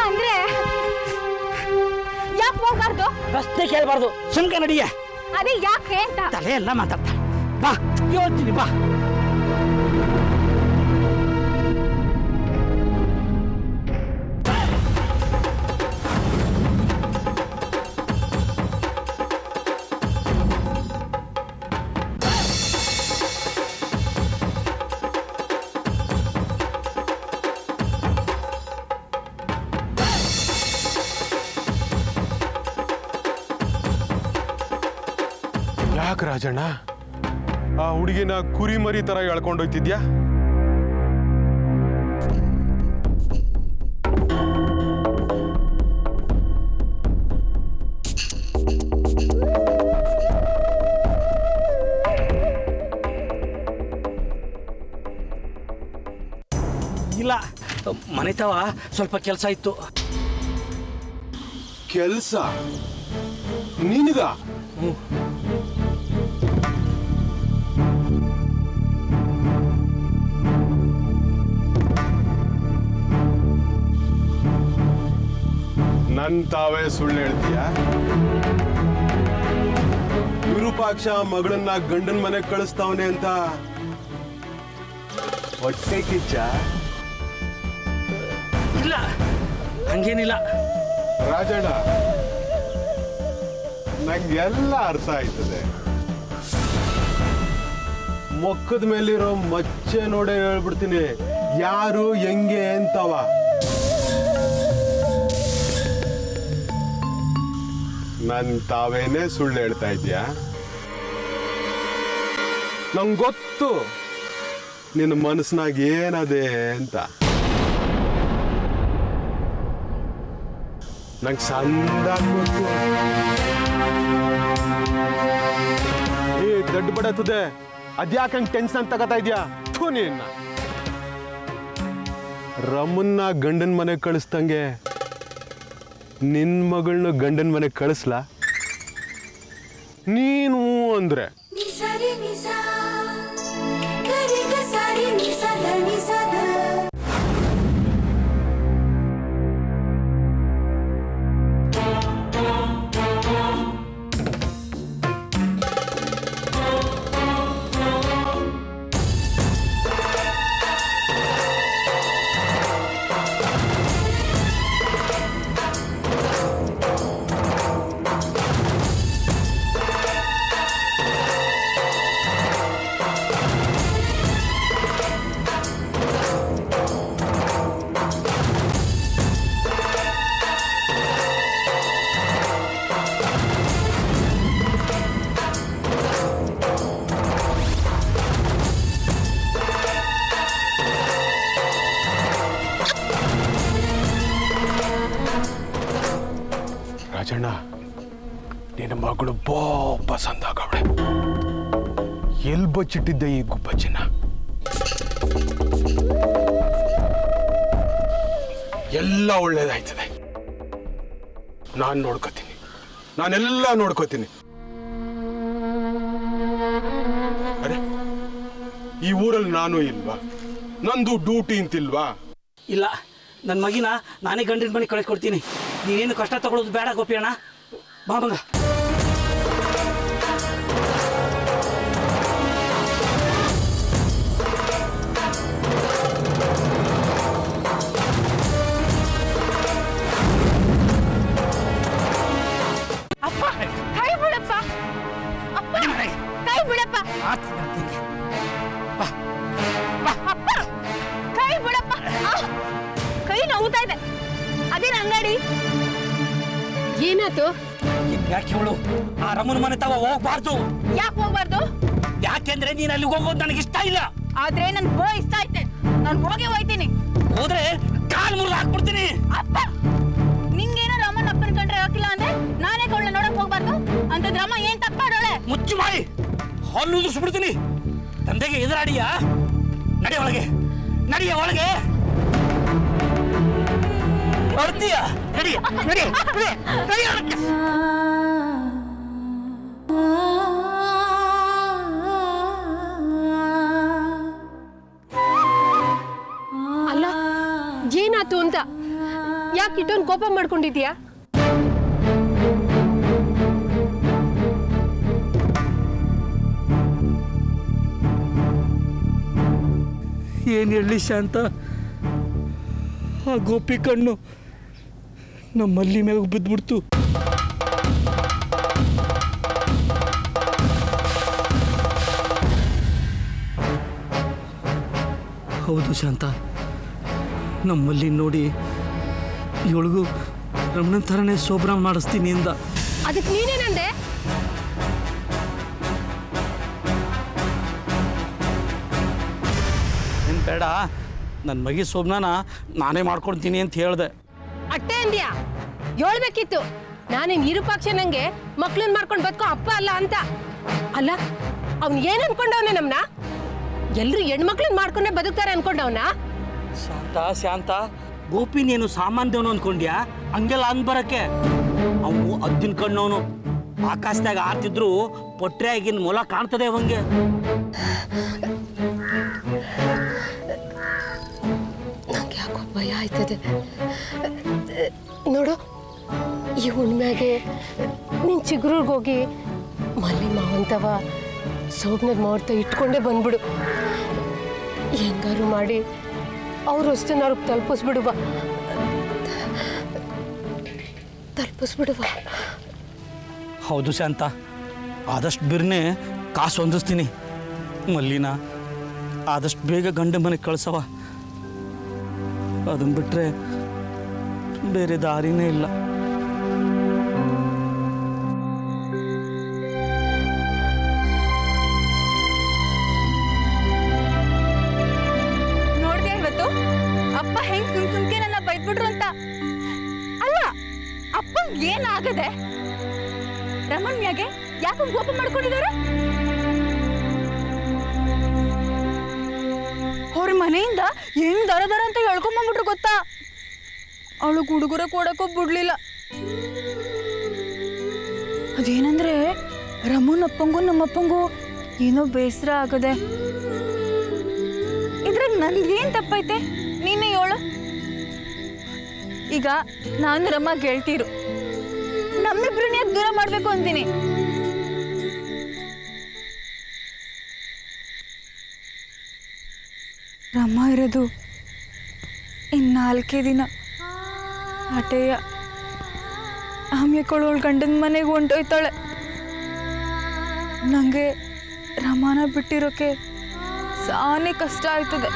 ಅಂದ್ರೆ ಯಾಕೆ ಹೋಗ್ಬಾರ್ದು? ಪ್ರಶ್ನೆ ಕೇಳಬಾರ್ದು, ಸುಮ್ಕ ನಡಿಯ. ಅದೇ ಯಾಕೆ ಅಂತ ತಲೆ ಎಲ್ಲ ಮಾತಾಡ್ತಾ ಬಾ, ಹೇಳ್ತೀನಿ ಬಾ. ಯಾಕೆ ರಾಜಣ್ಣ ಆ ಹುಡುಗಿನ ಕುರಿ ಮರಿ ತರ ಎಳ್ಕೊಂಡೋಗ್ತಿದ್ಯಾ? ಇಲ್ಲ, ಮನೆತವ ಸ್ವಲ್ಪ ಕೆಲಸ ಇತ್ತು. ಕೆಲಸ ನಿನಗ? ನನ್ ತಾವೇ ಸುಳ್ಳು ಹೇಳ್ತೀಯ? ವಿರೂಪಾಕ್ಷ ಮಗಳನ್ನ ಗಂಡನ ಮನೆಗೆ ಕಳಿಸ್ತಾವನೆ ಅಂತ ಹೊಟ್ಟೆ ಕಿಚ್ಚ? ಇಲ್ಲ, ಹಂಗೇನಿಲ್ಲ ರಾಜಣ್ಣ. ನಂಗೆಲ್ಲ ಅರ್ಥ ಆಯ್ತದೆ. ಮೊಕ್ಕದ ಮೇಲಿರೋ ಮಚ್ಚೆ ನೋಡೇ ಹೇಳ್ಬಿಡ್ತೀನಿ ಯಾರು ಹೆಂಗೆ ಅಂತವ. ನನ್ ತಾವೇನೆ ಸುಳ್ಳು ಹೇಳ್ತಾ ಇದ್ಯಾ? ನಂಗೆ ಗೊತ್ತು ನಿನ್ನ ಮನಸ್ಸಿನಾಗ ಏನದೆ ಅಂತ. ನಂಗೆ ಸಂದಾಗಿ ಗೊತ್ತು. ದೊಡ್ಡ ಬಡತದೆ, ಅದ್ಯಾಕಂಗ್ ಟೆನ್ಷನ್ ತಗೋತಾ ಇದ್ಯಾ? ಥೂ ನಿನ್ನ. ರಮನ್ನ ಗಂಡನ ಮನೆಗೆ ಕಳಿಸ್ದಂಗೆ ನಿನ್ ಮಗಳನ್ನ ಗಂಡನ ಮನೆಗೆ ಕಳಿಸ್ಲಾ? ನೀನು ಅಂದ್ರೆ ರಾಜಣ್ಣ, ನಿನ್ನ ಮಗಳು ಬೋಪ ಸಂದಾಗವಳೆ. ಎಲ್ ಬಚ್ಚಿಟ್ಟಿದ್ದೆ ಈ ಗುಬ್ಬಚ್ಚಿನ? ಎಲ್ಲ ಒಳ್ಳೇದಾಯ್ತದೆ. ನಾನು ನೋಡ್ಕೋತೀನಿ, ನಾನೆಲ್ಲ ನೋಡ್ಕೋತೀನಿ. ಅರೆ, ಈ ಊರಲ್ಲಿ ನಾನು ಇಲ್ವಾ? ನಂದು ಡ್ಯೂಟಿ ಅಂತಿಲ್ವಾ? ಇಲ್ಲ, ನನ್ನ ಮಗಿನ ನಾನೇ ಗಂಡಿನ ಮನೆಗೆ ಕಳಿಸ್ಕೊಡ್ತೀನಿ. ನೀನೇನು ಕಷ್ಟ ತಗೊಳ್ಳೋದು ಬೇಡ ಗೋಪಿ ಅಣ್ಣ. ಬಾ ಮಗ. ಅಪ್ಪ ಕೈ ಬಿಡಪ್ಪ. ಅಪ್ಪ ಕೈ ಬಿಡಪ್ಪ. ಅಪ್ಪ ಕೈ ಬಿಡಪ್ಪ. ಕೈ ನೋವುತ್ತಾ ಇದೆ. ಅದೇನು ಅಂಗಡಿ? ಏನಾಯ್ತು? ಯಾಕೆ ಹೇಳು? ಆ ರಮನ ಮನೆ ತವ ಹೋಗ್ಬಾರ್ದು. ಯಾಕೆ ಹೋಗ್ಬಾರ್ದು? ಯಾಕೆಂದ್ರೆ ನೀನ್ ಅಲ್ಲಿ ಹೋಗೋದು ನನಗೆ ಇಷ್ಟ ಇಲ್ಲ. ಆದ್ರೆ ನನ್ ಇಷ್ಟ ಐತೆ. ನಾನು ಹೋಗಿ ಹೋಯ್ತೀನಿ. ಹೋದ್ರೆ ಕಾಲ್ ಮುರಿದು ಹಾಕ್ಬಿಡ್ತೀನಿ. ಅಪ್ಪ, ನಿಂಗೇನೋ ರಮನ್ ಅಪ್ಪನ ಕಂಡ್ರೆ ಹಾಕಿಲ್ಲ ಅಂದ್ರೆ ನಾನೇ ಅವಳನ್ನ ನೋಡಕ್ ಹೋಗ್ಬಾರ್ದು ಅಂತದ್ ರಮ ಏನ್ ತಪ್ಪಾಡೋಳೆ? ಮುಚ್ಚು ಮಾಡಿ ಹಲ್ಲು ಉದುರಿಸ್ಬಿಡ್ತೀನಿ. ತಂದೆಗೆ ಎದುರಾಡಿಯಾ? ನಡಿ ಒಳಗೆ, ನಡಿಯ ಒಳಗೆ. ಬರ್ತೀಯ? ನಡಿ ನಡಿ ನಡಿ. ಅಲ್ಲ, ಏನಾಯ್ತು ಅಂತ ಯಾಕೆ ಇಟ್ಟೊಂದು ಕೋಪ ಮಾಡ್ಕೊಂಡಿದ್ಯಾ? ಏನು ಹೇಳಿ ಶಾಂತ, ಆ ಗೋಪಿ ಕಣ್ಣು ನಮ್ಮ ಮಲ್ಲಿ ಮೇಲೆ ಬಿದ್ದುಬಿಡ್ತು. ಹೌದು ಶಾಂತ, ನಮ್ಮಲ್ಲಿ ನೋಡಿ ಇವಳಿಗೂ ರಮಣನ್ ಥರನೇ ಶೋಭನ ಮಾಡಿಸ್ತೀನಿ ಅಂದ. ಅದಕ್ಕೆ ನೀನೇನಂದೆ? ಏನು ಬೇಡ, ನನ್ನ ಮಗಿ ಶೋಭನಾನ ನಾನೇ ಮಾಡ್ಕೊಡ್ತೀನಿ ಅಂತ ಹೇಳ್ದೆ. ಅಟ್ಟೆ ಅಂದ್ಯಾ? ಹೇಳ್ಬೇಕಿತ್ತು, ನಾನೇನು ವಿರೂಪಾಕ್ಷ ನಂಗೆ ಮಕ್ಳನ್ನ ಮಾಡ್ಕೊಂಡು ಬದುಕೋ ಅಪ್ಪ ಅಲ್ಲ ಅಂತ. ಅಲ್ಲ, ಅವ್ನು ಏನು ಅನ್ಕೊಂಡವನ? ನಮ್ನ ಎಲ್ರು ಹೆಣ್ಮಕ್ಳನ್ನ ಮಾಡ್ಕೊಂಡೆ ಬದುಕ್ತಾರೆ ಅನ್ಕೊಂಡವನ? ಶಾಂತ ಶಾಂತ, ಗೋಪಿ ನೀನು ಸಾಮಾನ್ಯದವನು ಅನ್ಕೊಂಡ್ಯಾ? ಹಂಗೆಲ್ಲ ಅನ್ಬರಕ್ಕೆ. ಅವನು ಅದ್ದಿನ ಕಣ್ಣವನು, ಆಕಾಶದಾಗ ಆರ್ತಿದ್ರು ಪೊಟ್ರೆ ಆಗಿನ ಮೊಲ ಕಾಣ್ತದೆ ಅವಂಗೆ. ನಂಗೆ ಯಾಕೋ ಭಯ ಆಯ್ತದೆ. ನೋಡು, ಈ ಹುಣ್ಮ್ಯಾಗೆ ನೀನು ಚಿಗುರ್ಗೆ ಹೋಗಿ ಮಲ್ಲಿ ಮಾವಂತವ ಸೋಬ್ನದ ಮಾವರ್ತ ಇಟ್ಕೊಂಡೇ ಬಂದ್ಬಿಡು. ಹೆಂಗಾರು ಮಾಡಿ ಅವ್ರ ವಸ್ತುನ ಅವ್ರಿಗೆ ತಲುಪಿಸ್ಬಿಡುವ. ಹೌದು ಶಾಂತ, ಆದಷ್ಟು ಬಿರ್ನೆ ಕಾಸು ಹೊಂದಿಸ್ತೀನಿ. ಮಲ್ಲಿನ ಆದಷ್ಟು ಬೇಗ ಗಂಡ ಮನೆಗೆ ಕಳ್ಸವ. ಅದನ್ನ ಬಿಟ್ರೆ ಬೇರೆ ದಾರಿನೇ ಇಲ್ಲ. ನೋಡ್ದೆ ಇವತ್ತು ಅಪ್ಪ ಹೆಂಗ್ ಸುಮ್ಕೆ ನನ್ನ ಬೈದ್ಬಿಟ್ರು ಅಂತ. ಅಲ್ಲ, ಅಪ್ಪ ಏನಾಗದೆ? ರಮಣ್ಯಾಗೆ ಯಾಕೆ ಕೋಪ ಮಾಡ್ಕೊಂಡಿದ್ದಾರೆ? ಅವ್ರ ಮನೆಯಿಂದ ಹೆಂಗ್ ದರ ಅಂತ ಹೇಳ್ಕೊಂಬಂದ್ಬಿಟ್ರು ಗೊತ್ತಾ? ಅವಳು ಹುಡುಗರ ಕೊಡಕ್ಕೂ ಬಿಡ್ಲಿಲ್ಲ. ಅದೇನಂದ್ರೆ ರಮನ್ ಅಪ್ಪಂಗೂ ನಮ್ಮಪ್ಪಂಗೂ ಏನೋ ಬೇಸರ ಆಗದೆ. ಇದ್ರಾಗ ನನ್ಗೇನ್ ತಪ್ಪೈತೆ? ನೀನೇ ಹೇಳು. ಈಗ ನಾನು ರಮ್ಮ ಗೆಳ್ತೀರು, ನಮ್ಮಿಬ್ರನ್ನ ಯಾಕೆ ದೂರ ಮಾಡ್ಬೇಕು ಅಂತೀನಿ? ರಮ್ಮ ಇರೋದು ಇನ್ನು 4 ದಿನ. ಆಟೆಯ ಆಮ್ಯಕೊಳ್ಳೋಳು ಗಂಡನ ಮನೆಗೆ ಹೊಂಟೋಯ್ತಾಳೆ. ನನಗೆ ರಮಾನ ಬಿಟ್ಟಿರೋಕೆ ಸಾನೇ ಕಷ್ಟ ಆಯ್ತದೆ.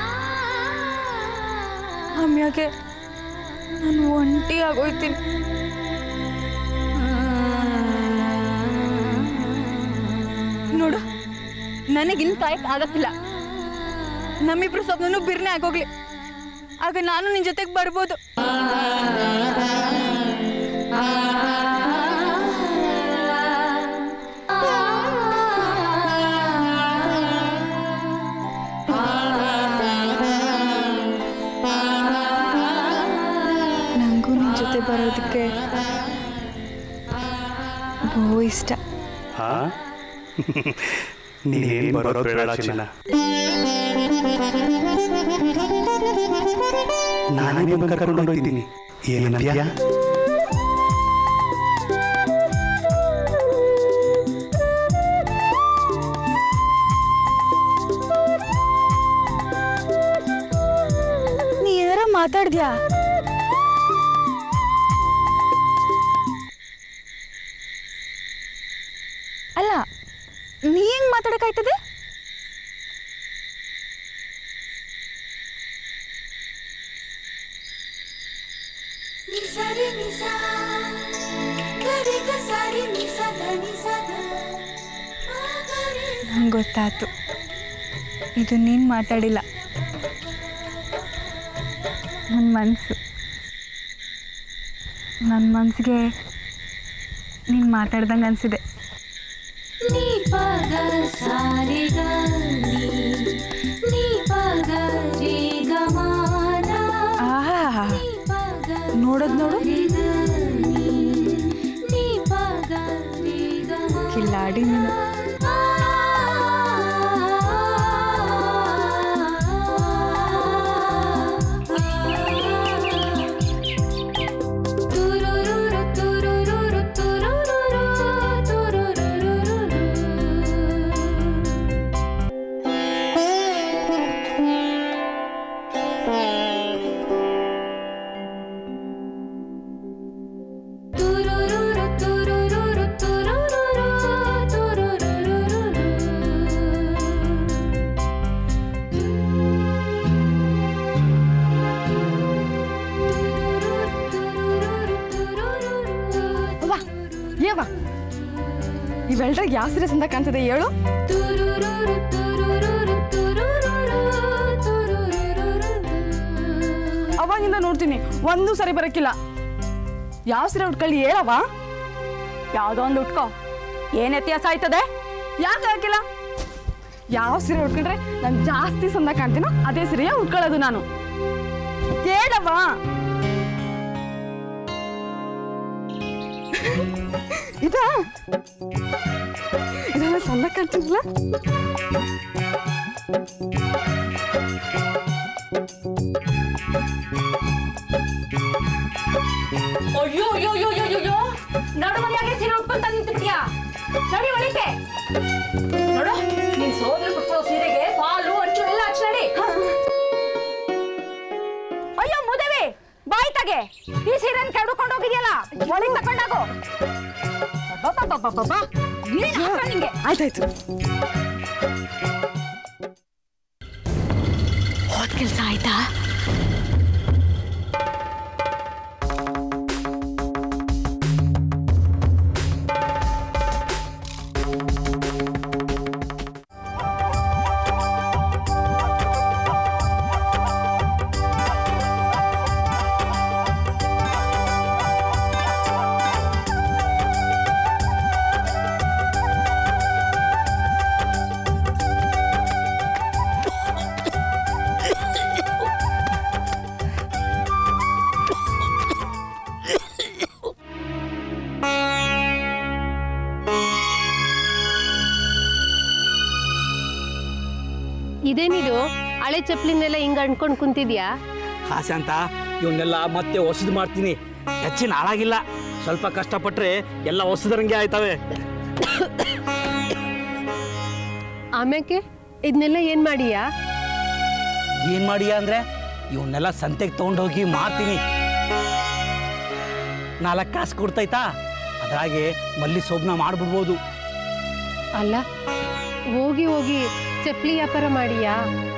ಆಮ್ಯಾಗೆ ನಾನು ಒಂಟಿ ಆಗೋಯ್ತೀನಿ. ನೋಡು, ನನಗಿನ್ ಕಾಯಕ್ ಆಗತ್ತಿಲ್ಲ. ನಮ್ಮಿಬ್ರು ಸ್ವಪ್ನೂ ಬಿರ್ನೆ ಆಗೋಗ್ಲಿ, ಆಗ ನಾನು ನಿನ್ ಜೊತೆಗೆ ಬರ್ಬೋದು. ನಂಗೂ ನಿನ್ ಜೊತೆ ಬರೋದಕ್ಕೆ ಬಹು ಇಷ್ಟ. ನೀನೇನು ಬರೋದು ಬೇಡ ಚಿನ್ನ, ನಾನೇ ಬಂದು ಕರ್ಕೊಂಡು ಹೋಗ್ತೀನಿ. ಏನಂತೀಯ? ನೀ ಏನಾರ ಮಾತಾಡ್ದ್ಯಾ? ಅಲ್ಲ, ನೀ ಹೆಂಗ್ ಮಾತಾಡಕ್ಕಾಯ್ತದೆ? ನಂಗೆ ಗೊತ್ತಾಯ್ತು, ಇದು ನೀನು ಮಾತಾಡಿಲ್ಲ, ನನ್ನ ಮನಸ್ಸಿಗೆ ನೀನು ಮಾತಾಡ್ದಂಗೆ ಅನಿಸಿದೆ. ನೋಡೋದು ನೋಡು, ಕಿಲ್ಲಾಡಿ ನೀನು. ಸರಿಯವ ಇವೆಲ್ರಾಗ ಯಾವ ಸೀರೆ ಚಂದ ಕಾಣ್ತದೆ ಹೇಳು. ಅವಾಗಿಂದ ನೋಡ್ತೀನಿ ಒಂದು ಸರಿ ಬರಕ್ಕಿಲ್ಲ. ಯಾವ ಸೀರೆ ಉಟ್ಕೊಳ್ಳಿ ಹೇಳವ. ಯಾವುದೋ ಒಂದು ಉಟ್ಕೋ, ಏನ್ ವ್ಯತ್ಯಾಸ ಆಯ್ತದೆ? ಯಾಕೆ ಹಾಕಿಲ್ಲ? ಯಾವ ಸೀರೆ ಉಟ್ಕೊಂಡ್ರೆ ನಾನು ಜಾಸ್ತಿ ಚಂದ ಕಾಣ್ತೀನೋ ಅದೇ ಸೀರೆಯ ಉಟ್ಕೊಳ್ಳೋದು ನಾನು. ಹೇಳವ. ಇದಾ ಇದೆಲ್ಲ ಚಂದ ಕಾಣ್ತಿದ್ಲ. ಅಯ್ಯೋ ಅಯ್ಯೋ ಅಯ್ಯೋ ಅಯ್ಯೋ ಅಯ್ಯೋ ನಡುಮನೆಯಾಗೆ ಸೀರೆ ಉಟ್ಕೊಂತ ನಿಂತಿರ್ತೀಯ. ನಡಿ ಒಳಗೆ ನೋಡು, ನಿನ್ ಸೋದರ ಕೊಟ್ಟೋ ಸೀರೆಗೆ ಪಾಲು ಅಂಚು ಎಲ್ಲ ಹಚ್ಚ ನಡಿ. ಅಯ್ಯೋ ಮುದವೆ ಬಾಯ್ ತಗೆ, ಈ ಸೀರೆನ್ ಕಡ್ಕೊಂಡು ಹೋಗಿದ್ಯಲ್ಲ ಒಳಗೆ ತಕೊಂಡಾಗೋ. ನಿಂಗೆ ಆಯ್ತಾಯ್ತು. ಹೋದ ಕೆಲ್ಸ ಆಯ್ತಾ? ಇದೇನಿದು ಹಳೆ ಚಪ್ಪಲಿನೆಲ್ಲ ಹಿಂಗ ಅಂಟ್ಕೊಂಡು ಕುಂತಿದ್ಯಾ? ಹಾಸ್ಯ ಅಂತ ಇವನ್ನೆಲ್ಲ ಮತ್ತೆ ಹೊಸದು ಮಾಡ್ತೀನಿ. ಹೆಚ್ಚಿನ ಹಾಳಾಗಿಲ್ಲ, ಸ್ವಲ್ಪ ಕಷ್ಟಪಟ್ರೆ ಎಲ್ಲ ಹೊಸದರಂಗೆ ಆಯ್ತವೆ. ಆಮ್ಯಾಕೆ ಇದನ್ನೆಲ್ಲ ಏನ್ ಮಾಡಿಯಾ? ಏನ್ ಮಾಡಿಯಾ ಅಂದ್ರೆ ಇವನ್ನೆಲ್ಲ ಸಂತೆಗೆ ತಗೊಂಡೋಗಿ ಮಾರ್ತೀನಿ. 4 ಕಾಸು ಕೊಡ್ತೈತಾ, ಅದ್ರಾಗೆ ಮಲ್ಲಿ ಸೋಬ್ನ ಮಾಡ್ಬಿಡ್ಬೋದು. ಅಲ್ಲ, ಹೋಗಿ ಹೋಗಿ ಚಪ್ಪಲಿ ವ್ಯಾಪಾರ ಮಾಡಿಯಾ?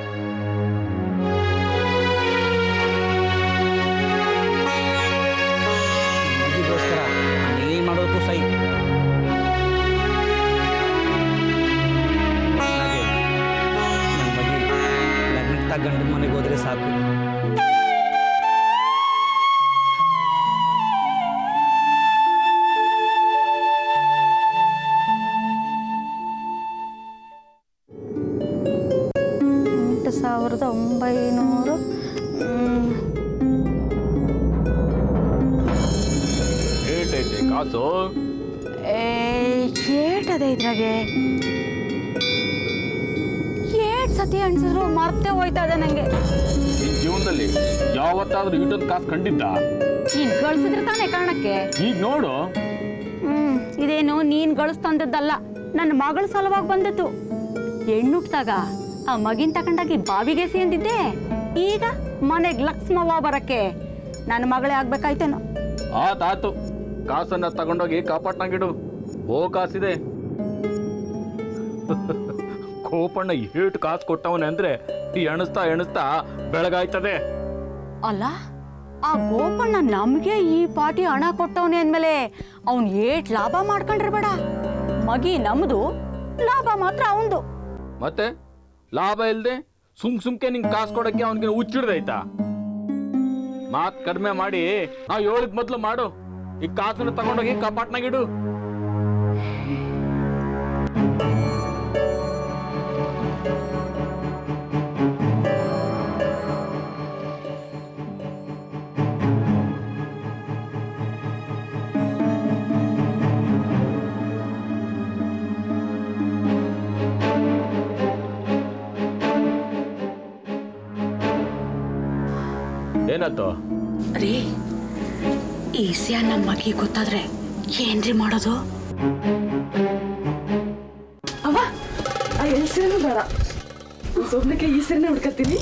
ಮಗಿಗೋಸ್ಕರ ಏನ್ ಮಾಡೋದು ಸೈ. ನನ್ನ ಮಗಿ ಲಗ್ನಕ್ಕೆ ಗಂಡನ ಮನೆಗೆ ಹೋದ್ರೆ ಸಾಕು. ಕಾಸು ಏಟದೆ ಇದ್ರಾಗೆ? ಏಟ್ ಸತಿ ಅನ್ಸಿದ್ರು ಮರ್ತೇ ಹೋಯ್ತಾ ಇದೆ ನಂಗೆ. ನಿನ್ ಜೀವನದಲ್ಲಿ ಯಾವತ್ತಾದ್ರೂ ಇಷ್ಟೊಂದು ಕಾಸು ಕಂಡಿದ್ದ? ನೀನ್ ಗಳಿಸಿದ್ರೆ ತಾನೇ ಕಾರಣಕ್ಕೆ. ಈಗ ನೋಡು. ಇದೇನು ನೀನ್ ಗಳಿಸ್ತಂದದ್ದಲ್ಲ, ನನ್ನ ಮಗಳ ಸಲುವಾಗಿ ಬಂದಿತ್ತು. ಹೆಣ್ಣುಟ್ಟಾಗ ಆ ಮಗಿನ್ ತಕೊಂಡಾಗಿ ಬಾವಿಗೆ ಸೇಂದಿದ್ದೆ. ಈಗ ಮನೆಗ್ ಲಕ್ಷ್ಮವ್ವ ಬರಕ್ಕೆ ನನ್ನ ಮಗಳೇ ಆಗ್ಬೇಕಾಯ್ತೇನೋ. ಆತಾತು, ಕಾಸನ್ನ ತಗೊಂಡೋಗಿ ಕಾಪಾಟ್ನಾಗಿಡು. ಓ ಕಾಸಿದೆ. ಕೋಪಣ್ಣ ಏಟು ಕಾಸು ಕೊಟ್ಟವನೆ ಅಂದ್ರೆ ಎಣಿಸ್ತಾ ಎಣಿಸ್ತಾ ಬೆಳಗಾಯ್ತದೆ. ಅಲ್ಲ, ಆ ಗೋಪಣ್ಣ ನಮ್ಗೆ ಈ ಪಾಟಿ ಹಣ ಕೊಟ್ಟವನೆ ಅಂದ್ಮೇಲೆ ಅವನ್ ಏಟ್ ಲಾಭ ಮಾಡ್ಕೊಂಡ್ರೆ ಬೇಡ. ಮಗಿ ನಮ್ದು, ಲಾಭ ಮಾತ್ರ ಅವಂದು. ಮತ್ತೆ ಲಾಭ ಇಲ್ದೆ ಸುಮ್ಕೆ ನಿಂಗೆ ಕಾಸು ಕೊಡಕ್ಕೆ ಅವನಿಗೆ ಹುಚ್ಚಿಡ್ದೈತಾ? ಮಾತ್ ಕಡಿಮೆ ಮಾಡಿ ನಾ ಹೇಳಿದ್ ಮೊದ್ಲು ಮಾಡು. ಈ ಕಾಸನ್ನ ತಗೊಂಡೋಗಿ ಕಪಾಟ್ನಾಗಿಡು. ಏನಾಯ್ತು ರೀ? ಈ ವಿಷಯ ನಮ್ಮ ಮಗಿ ಗೊತ್ತಾದ್ರೆ ಏನ್ರಿ ಮಾಡೋದು? ಅವ ಆ ಎಲ್ಸಿನೂ ಬೇಡ, ಸೊಬ್ನಕ್ಕೆ ಈ ಸರಿನೇ ಹುಡ್ಕತ್ತೀನಿ.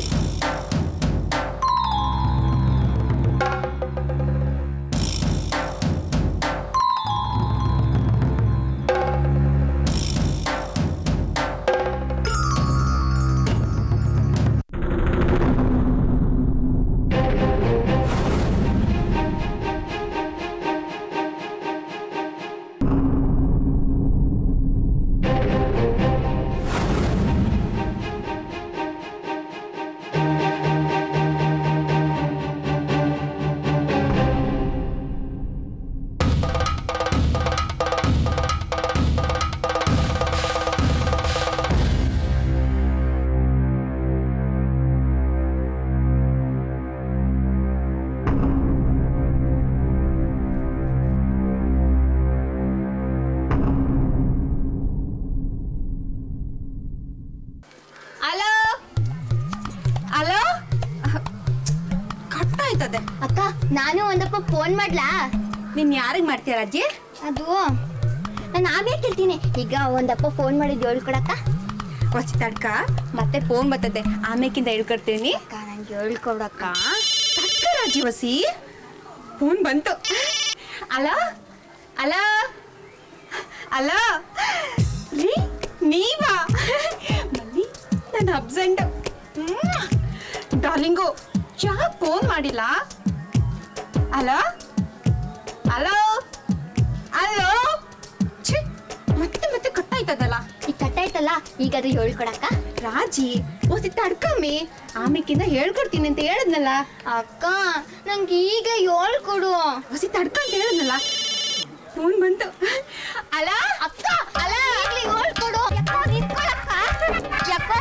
ಅಕ್ಕ ನಾನು ಒಂದಪ್ಪ ಫೋನ್ ಮಾಡ್ಲಾ? ನೀನ್ ಯಾರಿಗೆ ಮಾಡ್ತೀಯ ಅಜ್ಜಿ? ಅದು ನಾನು ಆಮೇಲೆ ಕೇಳ್ತೀನಿ. ಈಗ ಒಂದಪ್ಪ ಫೋನ್ ಮಾಡಿದ್ದು ಹೇಳ್ಕೊಡಕ್ಕ. ಹೊಸಿ ತಡ್ಕ, ಮತ್ತೆ ಫೋನ್ ಬರ್ತದೆ, ಆಮೇಕಿಂದ ಹೇಳ್ಕೊಡ್ತೀನಿ. ಅಕ್ಕ ನಂಗೆ ಹೇಳ್ಕೊಡಕ್ಕ. ತಡ್ಕ ರಾಜಿ ಹೊಸಿ, ಫೋನ್ ಬಂತು. ಅಲೋ ಅಲೋ ಅಲೋ ರೀ, ನೀವಾ? ಮಲ್ಲಿ, ನಾನು ಅಬ್ಸೆಂಟ್. ಡಾರ್ಲಿಂಗು, ಯಾಕೆ ಫೋನ್ ಮಾಡಿಲ್ಲ? ಅಲೋ ಅಲೋ ಅಲೋ, ಮತ್ತೆ ಮತ್ತೆ ಕಟ್ಟಾಯ್ತದಲ್ಲ. ಈಗ ಕಟ್ಟಾಯ್ತಲ್ಲ, ಈಗ ಅದು ಹೇಳ್ಕೊಡಕ್ಕ. ರಾಜಿ ಹೊಸಿ ತಡ್ಕಮ್ಮಿ, ಆಮೇಕಿಂದ ಹೇಳ್ಕೊಡ್ತೀನಿ ಅಂತ ಹೇಳಿದ್ನಲ್ಲ. ಅಕ್ಕ ನಂಗೆ ಈಗ ಹೇಳ್ಕೊಡು. ಹೊಸಿ ತಡ್ಕ ಅಂತ ಹೇಳಿದ್ನಲ್ಲ. ಫೋನ್ ಬಂತು. ಅಲ್ಲ ಅಕ್ಕ ಅಲ್ಲ, ಈಗಲೇ ಹೇಳ್ಕೊಡು. ನಿಂತ್ಕೊಳಕ್ಕ. ಯಾಕೋ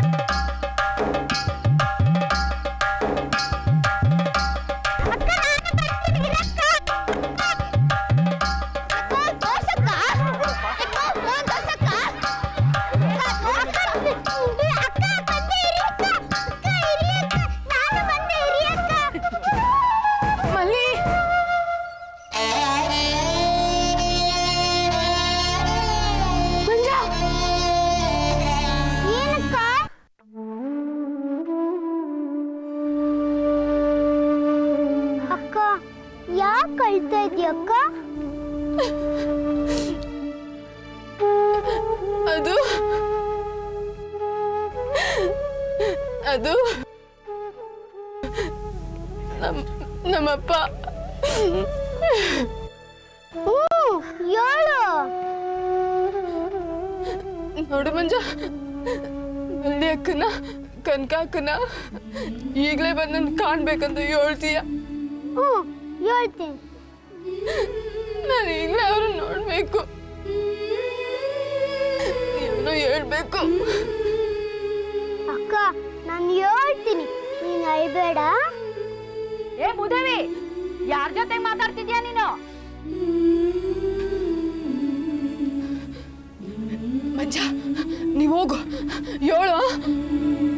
ಕಳ್ತಾ ಇದೆಯಕ್ಕ? ಅದು ಅದು ನಮ್ಮಪ್ಪ. ಹೇಳು. ನೋಡು ಮಂಜ, ಮಲ್ಲಿ ಅಕ್ಕನ ಕನಕ ಅಕ್ಕನ ಈಗಲೇ ಬಂದು ನನ್ ಕಾಣ್ಬೇಕಂತ ಹೇಳ್ತೀಯ? ಹೇಳ್ತೀನಿ. ನಾನು ಈಗಲೇ ಅವ್ರು ನೋಡ್ಬೇಕು, ಏನೋ ಹೇಳ್ಬೇಕು. ಅಕ್ಕ ನಾನು ಹೇಳ್ತೀನಿ, ನೀನು ಅಳ್ಬೇಡ. ಏ ಭೂದೇವಿ, ಯಾರ ಜೊತೆ ಮಾತಾಡ್ತಿದ್ಯಾ ನೀನು? ಮಂಜ, ನೀವ್ ಹೋಗು, ಹೇಳು.